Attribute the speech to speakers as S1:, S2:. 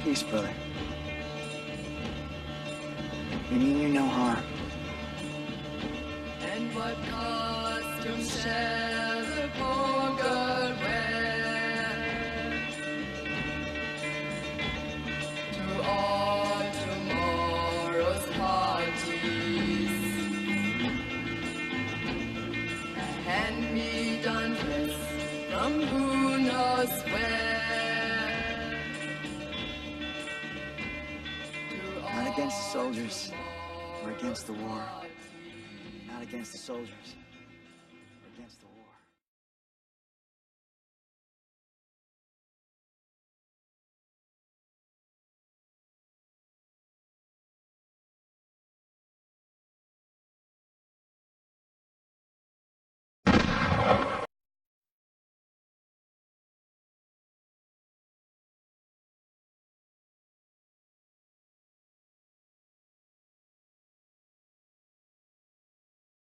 S1: Peace, brother. We mean you no harm.
S2: And what costume shall the poor girl wear to all tomorrow's parties? A hand-me-down dress from who knows where.
S1: Not against the soldiers or against the war. Not against the soldiers.